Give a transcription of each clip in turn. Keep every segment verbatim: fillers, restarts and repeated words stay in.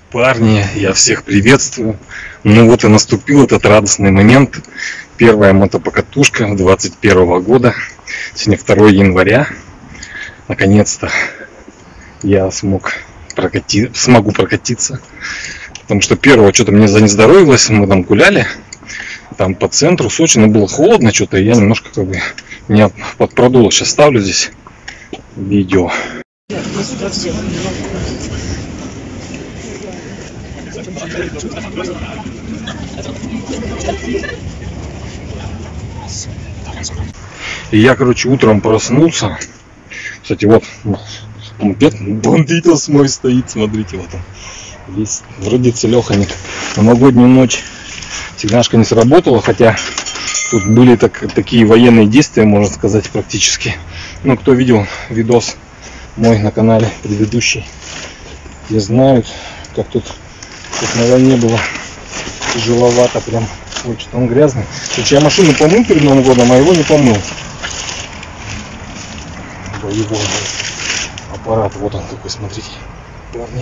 Парни, я всех приветствую. Ну вот и наступил этот радостный момент. Первая мотопокатушка двадцать первого года. Сегодня второе января. Наконец-то я смог прокати... смогу прокатиться. Потому что первого что-то мне занездоровилось. Мы там гуляли. Там по центру Сочи, но было холодно что-то. И я немножко как бы меня подпродуло. Сейчас ставлю здесь видео. И я, короче, утром проснулся. Кстати, вот мопед бандитос мой стоит, смотрите, вот он. Весь вроде целеханик. Новогоднюю ночь сигнашка не сработала, хотя тут были так, такие военные действия, можно сказать, практически. Ну, кто видел видос мой на канале предыдущий, те знают, как тут, тут на войне было тяжеловато прям. Ой, что он грязный. Короче, я машину помыл перед Новым годом, а его не помыл. Боевой аппарат, вот он такой, смотрите, парни,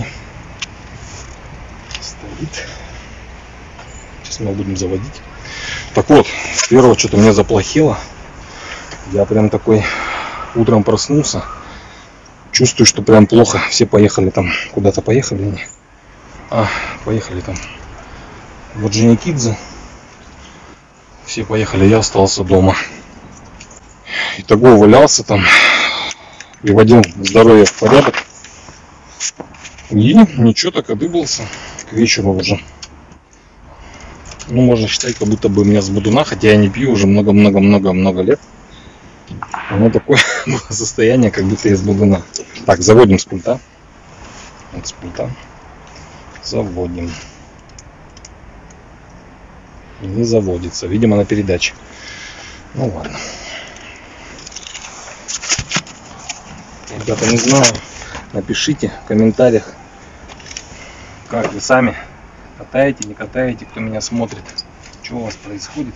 стоит. Сейчас мы его будем заводить. Так вот, с первого что-то мне заплохело. Я прям такой утром проснулся. Чувствую, что прям плохо. Все поехали там, куда-то поехали они. А, поехали там в Орджоникидзе. Все поехали, я остался дома. Итого валялся там, приводил здоровье в порядок. И ничего, так одыбался к вечеру уже. Ну, можно считать, как будто бы у меня с бодуна, хотя я не пью уже много-много-много-много лет. Оно такое состояние, как будто я с бодуна. Так, заводим с пульта. Вот с пульта. Заводим. Не заводится, видимо, на передаче. Ну ладно. Ребята, не знаю, напишите в комментариях, как вы сами катаете, не катаете, кто меня смотрит, что у вас происходит.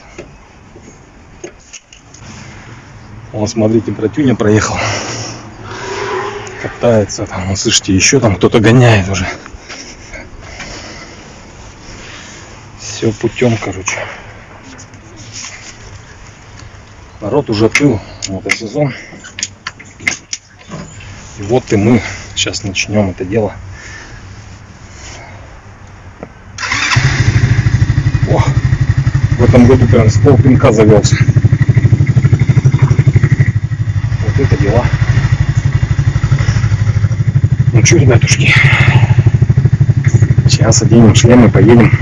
Вон, смотрите, братюня проехал, катается там, вот, слышите, еще там кто-то гоняет уже. Все путем, короче. Народ уже открыл мотосезон. И вот и мы сейчас начнем это дело. О, в этом году прям с полпинка завелся. Вот это дела. Ну что, ребятушки, сейчас оденем шлем и поедем.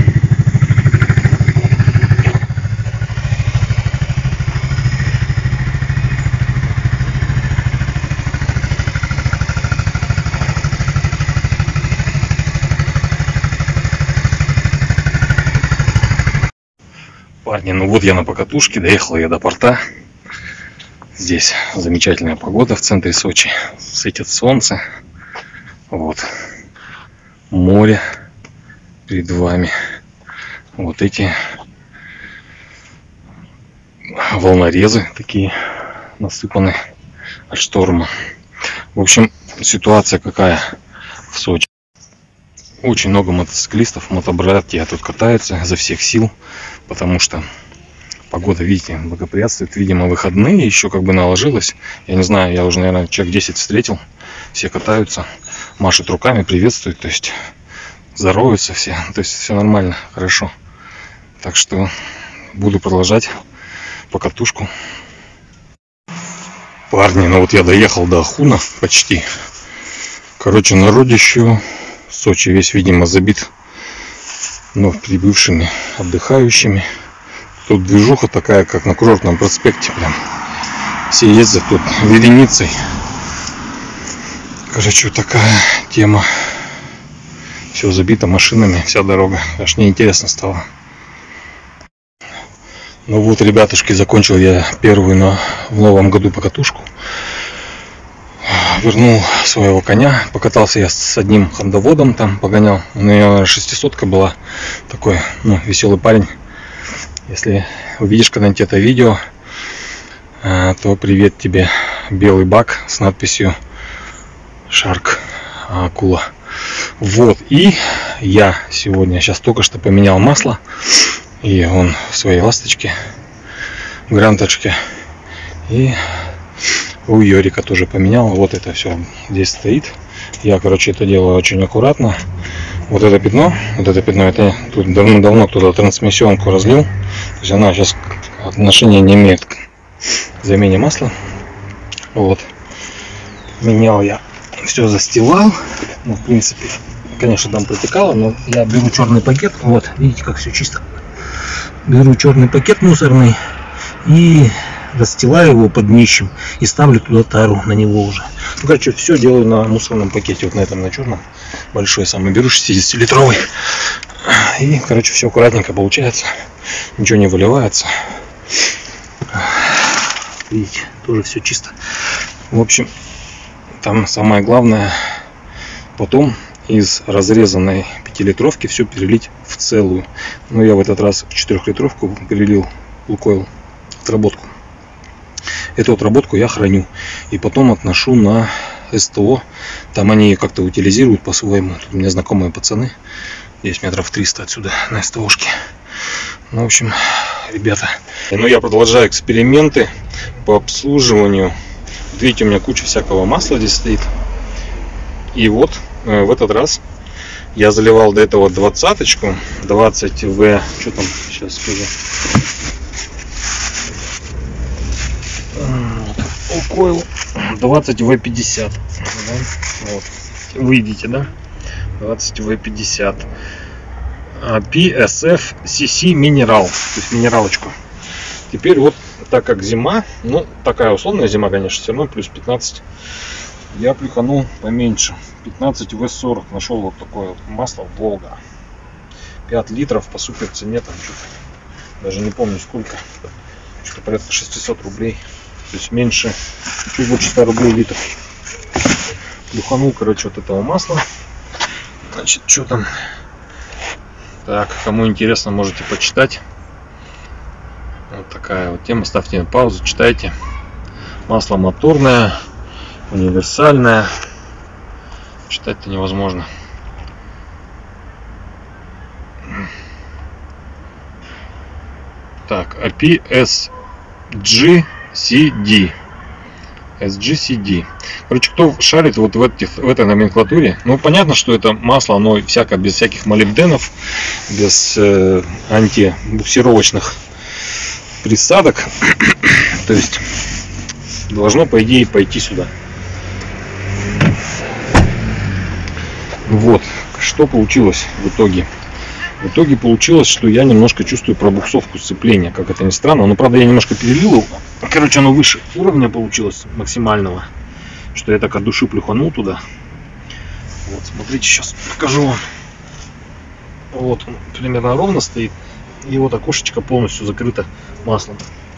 Парни, ну вот я на покатушке, доехал я до порта. Здесь замечательная погода в центре Сочи. Светит солнце. Вот. Море перед вами. Вот эти волнорезы такие насыпаны от шторма. В общем, ситуация какая в Сочи. Очень много мотоциклистов, мотобратья тут катаются изо всех сил, потому что погода, видите, благоприятствует. Видимо, выходные еще как бы наложилось. Я не знаю, я уже, наверное, человек десять встретил. Все катаются, машут руками, приветствуют, то есть здороваются все. То есть все нормально, хорошо. Так что буду продолжать покатушку. Парни, ну вот я доехал до Ахуна почти. Короче, народищу. Сочи весь, видимо, забит, но прибывшими отдыхающими. Тут движуха такая, как на Курортном проспекте прям. Все ездят тут вереницей. Короче, вот такая тема. Все забито машинами, вся дорога. Аж неинтересно стало. Ну вот, ребятушки, закончил я первую на, в новом году покатушку. Вернул своего коня, покатался я с одним хондоводом, там погонял. У меня шестисотка была, такой, ну, веселый парень. Если увидишь когда-нибудь это видео, то привет тебе, белый бак с надписью Shark, акула. Вот, и я сегодня сейчас только что поменял масло, и он в своей ласточке, гранточке, и у Йорика тоже поменял. Вот это все здесь стоит. Я, короче, это делаю очень аккуратно. Вот это пятно, вот это пятно, это тут давно-давно кто-то трансмиссионку разлил. То есть она сейчас отношения не имеет к замене масла. Вот. Менял я, все застилал. Ну, в принципе, конечно, там протекало, но я беру черный пакет. Вот, видите, как все чисто. Беру черный пакет мусорный и расстилаю его под днищем и ставлю туда тару на него уже. Ну, короче, все делаю на мусорном пакете, вот на этом, на черном. Большой самый беру, шестидесятилитровый. И, короче, все аккуратненько получается. Ничего не выливается. Видите, тоже все чисто. В общем, там самое главное потом из разрезанной пятилитровки все перелить в целую. Но я в этот раз в четырехлитровку перелил Лукойл отработку. Эту отработку я храню и потом отношу на СТО. Там они как-то утилизируют по-своему. Тут у меня знакомые пацаны, здесь метров триста отсюда на СТОшке. Ну, в общем, ребята, ну я продолжаю эксперименты по обслуживанию. Видите, у меня куча всякого масла здесь стоит. И вот э, в этот раз я заливал до этого двадцаточку, двадцать вэ, что там, сейчас скажу. Лукойл двадцать вэ пятьдесят. Да? Вот. Вы видите, да? двадцать вэ пятьдесят. пи эс эф си си Минерал. То есть минералочку. Теперь вот, так как зима, ну такая условная зима, конечно, все равно плюс пятнадцать. Я плюханул поменьше. пятнадцать вэ сорок. Нашел вот такое вот масло Волга. пять литров по супер цене. Там что-то, даже не помню сколько. Что-то порядка шестисот рублей. То есть меньше, чуть больше ста рублей литр. Плюханул, короче, вот этого масла. Значит, что там? Так, кому интересно, можете почитать. Вот такая вот тема. Ставьте на паузу, читайте. Масло моторное, универсальное. Читать-то невозможно. Так, пи эс джи си ди. эс джи си ди. Короче, кто шарит вот в, этих, в этой номенклатуре, ну понятно, что это масло, оно всяко, без всяких молибденов, без э, антибуксировочных присадок. То есть должно, по идее, пойти сюда. Вот, что получилось в итоге. В итоге получилось, что я немножко чувствую пробуксовку сцепления, как это ни странно. Но, правда, я немножко перелил его. Короче, оно выше уровня получилось максимального, что я так от души плюханул туда. Вот, смотрите, сейчас покажу вам. Вот он примерно ровно стоит. И вот окошечко полностью закрыто маслом.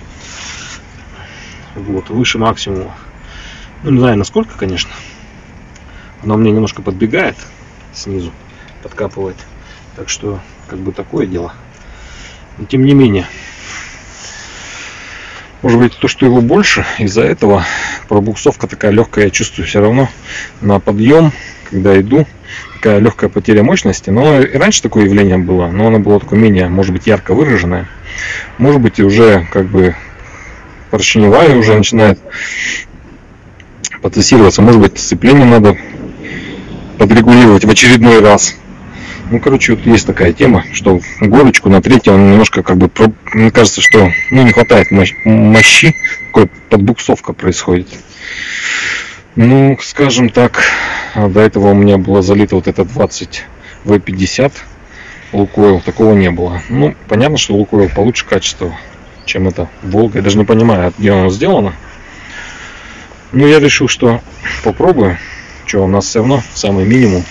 Вот, выше максимума. Ну, не знаю насколько, конечно. Оно мне немножко подбегает снизу, подкапывает. Так что, как бы, такое дело. Но тем не менее, может быть, то, что его больше, из-за этого пробуксовка такая легкая, я чувствую все равно на подъем, когда иду, такая легкая потеря мощности. Но и раньше такое явление было, но оно было такое менее, может быть, ярко выраженное. Может быть, и уже как бы поршневая уже начинает потестироваться. Может быть, сцепление надо подрегулировать в очередной раз. Ну, короче, вот есть такая тема, что горочку на третьей он немножко, как бы, мне кажется, что, ну, не хватает мощи, такая подбуксовка происходит. Ну, скажем так, до этого у меня было залито вот это двадцать вэ пятьдесят Лукойл, такого не было. Ну, понятно, что Лукойл получше качества, чем это Волга. Я даже не понимаю, где оно сделано. Ну, я решил, что попробую. Что, у нас все равно самый минимум.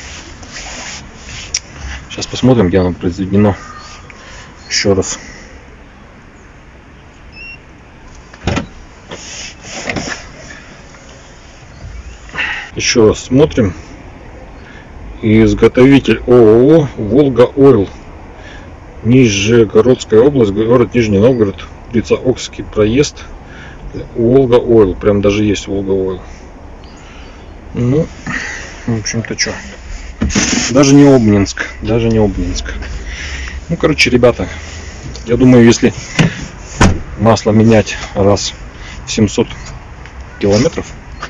Сейчас посмотрим, где оно произведено. Еще раз. Еще раз смотрим. Изготовитель ООО Волга Ойл. Нижегородская область, город Нижний Новгород. Улица Окский проезд. Волга Ойл. Прям даже есть Волга Ойл. Ну, в общем-то, что. Даже не Обнинск, даже не Обнинск. Ну, короче, ребята, я думаю, если масло менять раз в семьсот километров,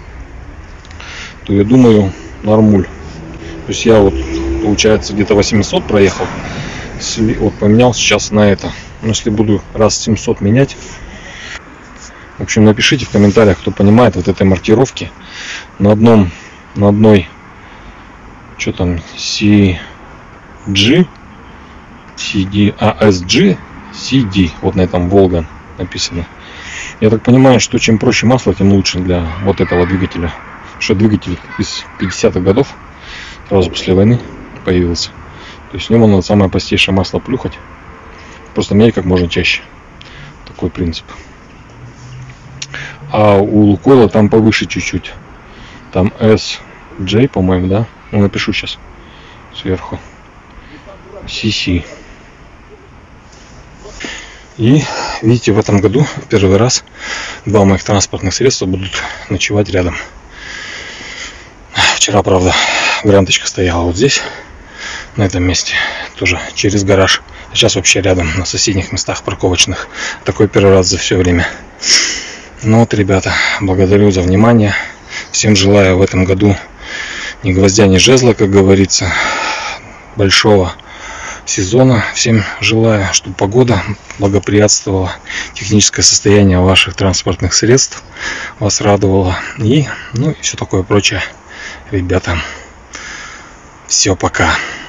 то я думаю, нормуль. То есть я вот, получается, где-то восемьсот проехал, вот поменял сейчас на это. Но если буду раз в семьсот менять, в общем, напишите в комментариях, кто понимает вот этой маркировки. На одном, на одной, что там, си джи, си ди, а эс джи, си ди, вот на этом Волга написано. Я так понимаю, что чем проще масло, тем лучше для вот этого двигателя. Что двигатель из пятидесятых годов, сразу после войны появился. То есть в нем надо самое простейшее масло плюхать. Просто менять как можно чаще. Такой принцип. А у Лукойла там повыше чуть-чуть. Там эс джей, по-моему, да? Ну, напишу сейчас сверху. си си. И видите, в этом году в первый раз два моих транспортных средства будут ночевать рядом. Вчера, правда, гранточка стояла вот здесь, на этом месте, тоже через гараж. А сейчас вообще рядом, на соседних местах парковочных. Такой первый раз за все время. Ну вот, ребята, благодарю за внимание. Всем желаю в этом году ни гвоздя, ни жезла, как говорится. Большого сезона. Всем желаю, чтобы погода благоприятствовала, техническое состояние ваших транспортных средств вас радовало. И, ну, и все такое прочее. Ребята, все, пока.